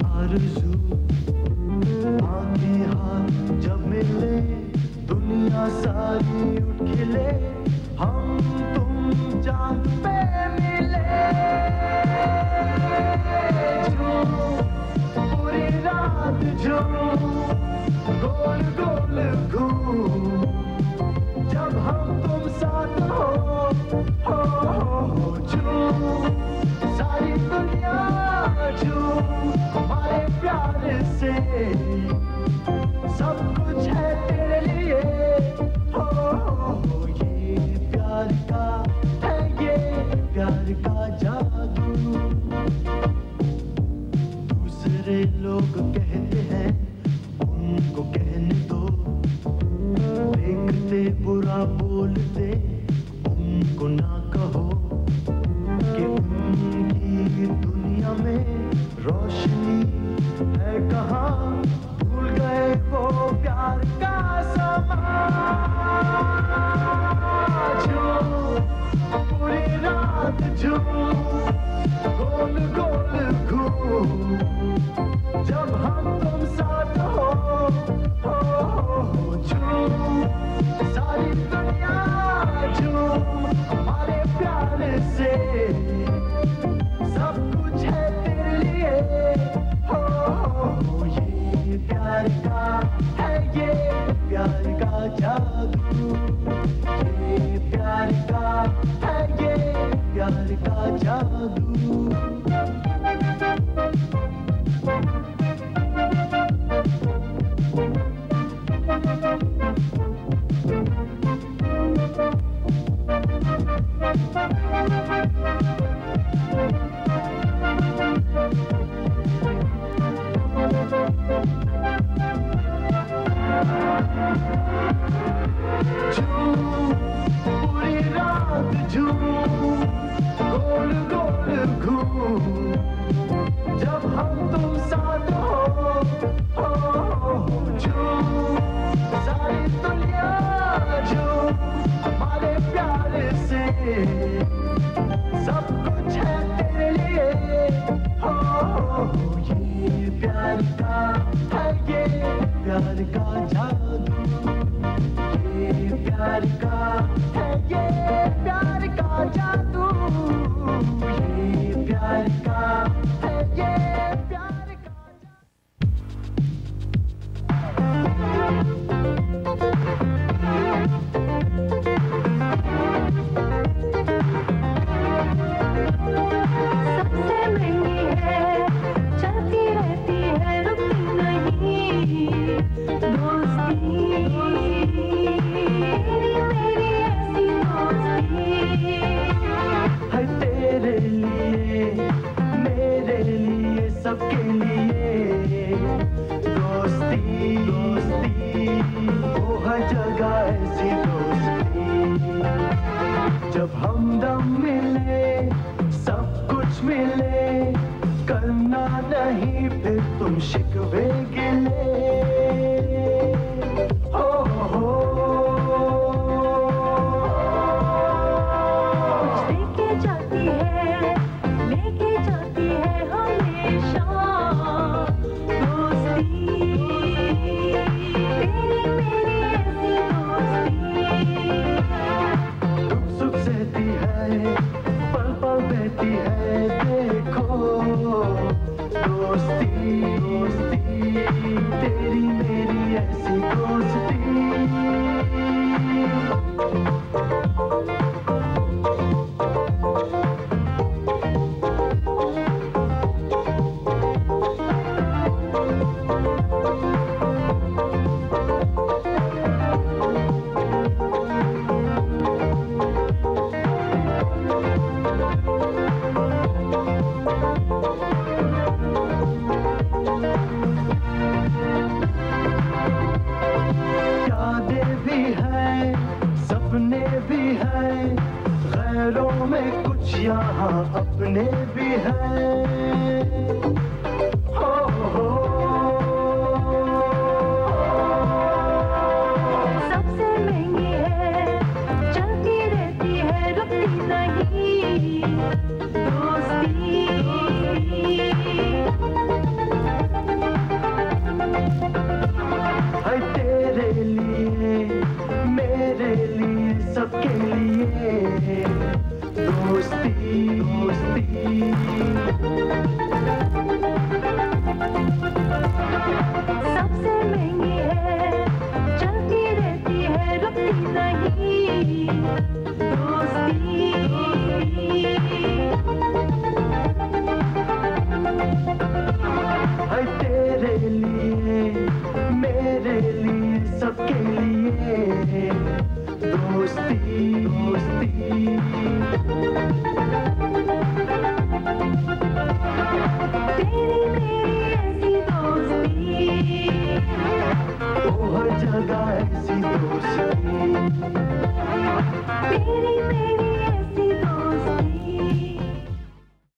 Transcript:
आरज़ू आंखें हाथ जब मिले दुनिया सारी उठ खिले हम तुम चांद पे मिले झूम पूरी रात झूम गोल गोल घूम जब हम तुम साथ हो झूम सारी दुनिया झूम हमारे प्यार से सब कुछ है तेरे लिए ये प्यार का है ये प्यार का जादू दूसरे लोग कहते हैं उनको कहने दो देखते बुरा बोलते उनको ना कहो कि उनकी दुनिया में रोशनी है कहाँ भूल गए वो प्यार का समा पूरी रात झूम गोल गोल घूम जब हम तुम साथ हो झूम सारी दुनिया झूम हमारे प्यार से सब कुछ है तेरे लिए ये प्यार का है ये प्यार का जादू ये प्यार का है ये प्यार का जादू पूरी रात झूम गोल गोल घूम जब हम तुम साथ हो झूम सारी दुनिया झूम हमारे प्यार से सब कुछ है तेरे लिए ये प्यार का है ये प्यार का जादू ये प्यार का है ये प्यार का जादू ये प्यार का है ये प्यार का सबसे महंगी है चलती रहती है रुकती नहीं दोस्ती मेरी ऐसी दोस्ती है तेरे लिए मेरे लिए सबके लिए दोस्ती दोस्ती वो हर जगह ऐसी दोस्ती जब हमदम मिले सब कुछ मिले करना नहीं फिर तुम शिकवे गिले लेके जाती है हमेशा दोस्ती तेरी मेरी ऐसी दोस्ती दुख सुख सहती है पल पल बहती है देखो दोस्ती दोस्ती तेरी मेरी ऐसी दोस्ती यहाँ अपने भी हैं हो सबसे महंगी है चलती रहती है रुकती नहीं दोस्ती तेरी मेरी